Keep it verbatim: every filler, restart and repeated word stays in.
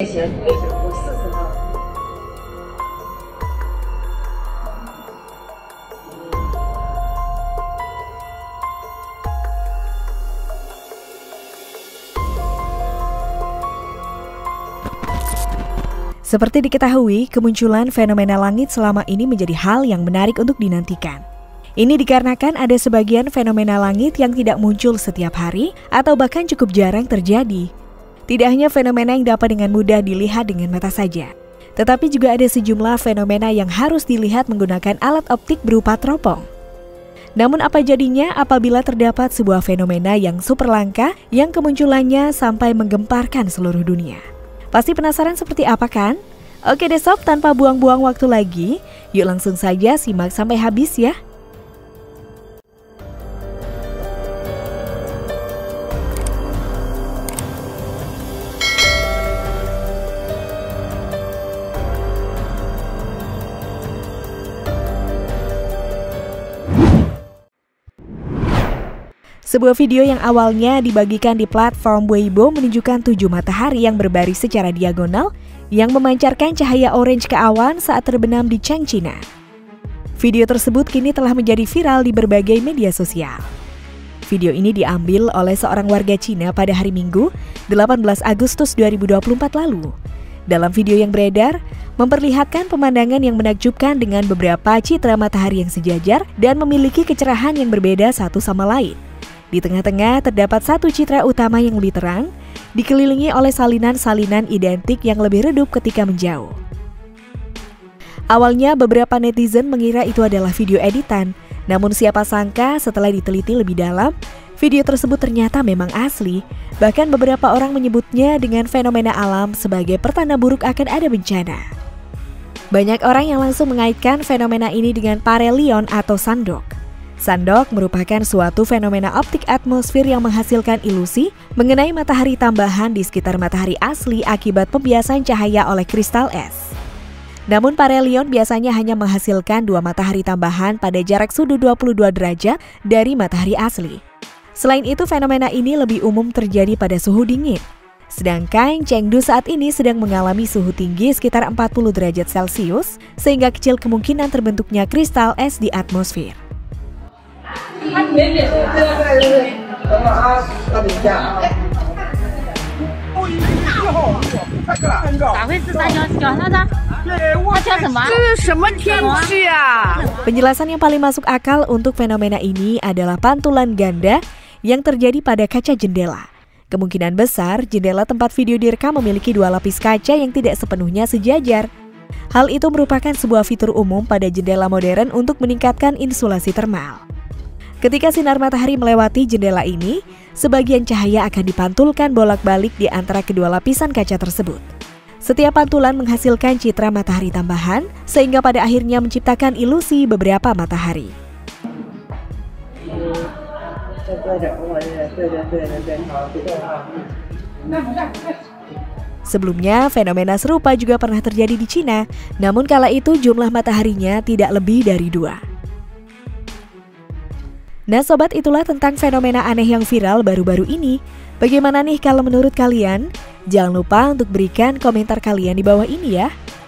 行，可以行，我试试哈。 Seperti diketahui, kemunculan fenomena langit selama ini menjadi hal yang menarik untuk dinantikan. Ini dikarenakan ada sebagian fenomena langit yang tidak muncul setiap hari atau bahkan cukup jarang terjadi. Tidak hanya fenomena yang dapat dengan mudah dilihat dengan mata saja, tetapi juga ada sejumlah fenomena yang harus dilihat menggunakan alat optik berupa teropong. Namun apa jadinya apabila terdapat sebuah fenomena yang super langka yang kemunculannya sampai menggemparkan seluruh dunia? Pasti penasaran seperti apa kan? Oke deh sob, tanpa buang-buang waktu lagi, yuk langsung saja simak sampai habis ya. Sebuah video yang awalnya dibagikan di platform Weibo menunjukkan tujuh matahari yang berbaris secara diagonal yang memancarkan cahaya orange ke awan saat terbenam di Chang, China. Video tersebut kini telah menjadi viral di berbagai media sosial. Video ini diambil oleh seorang warga Cina pada hari Minggu, delapan belas Agustus dua ribu dua puluh empat lalu. Dalam video yang beredar, memperlihatkan pemandangan yang menakjubkan dengan beberapa citra matahari yang sejajar dan memiliki kecerahan yang berbeda satu sama lain. Di tengah-tengah terdapat satu citra utama yang lebih terang, dikelilingi oleh salinan-salinan identik yang lebih redup ketika menjauh. Awalnya beberapa netizen mengira itu adalah video editan, namun siapa sangka setelah diteliti lebih dalam, video tersebut ternyata memang asli. Bahkan beberapa orang menyebutnya dengan fenomena alam sebagai pertanda buruk akan ada bencana. Banyak orang yang langsung mengaitkan fenomena ini dengan parelion atau sandok. Sandok merupakan suatu fenomena optik atmosfer yang menghasilkan ilusi mengenai matahari tambahan di sekitar matahari asli akibat pembiasan cahaya oleh kristal es. Namun parelion biasanya hanya menghasilkan dua matahari tambahan pada jarak sudut dua puluh dua derajat dari matahari asli. Selain itu, fenomena ini lebih umum terjadi pada suhu dingin. Sedangkan Chengdu saat ini sedang mengalami suhu tinggi sekitar empat puluh derajat Celcius, sehingga kecil kemungkinan terbentuknya kristal es di atmosfer. Penjelasan yang paling masuk akal untuk fenomena ini adalah pantulan ganda yang terjadi pada kaca jendela. Kemungkinan besar jendela tempat video direkam memiliki dua lapis kaca yang tidak sepenuhnya sejajar. Hal itu merupakan sebuah fitur umum pada jendela modern untuk meningkatkan insulasi termal. Ketika sinar matahari melewati jendela ini, sebagian cahaya akan dipantulkan bolak-balik di antara kedua lapisan kaca tersebut. Setiap pantulan menghasilkan citra matahari tambahan, sehingga pada akhirnya menciptakan ilusi beberapa matahari. Sebelumnya, fenomena serupa juga pernah terjadi di Cina, namun kala itu jumlah mataharinya tidak lebih dari dua. Nah sobat, itulah tentang fenomena aneh yang viral baru-baru ini. Bagaimana nih kalau menurut kalian? Jangan lupa untuk berikan komentar kalian di bawah ini ya.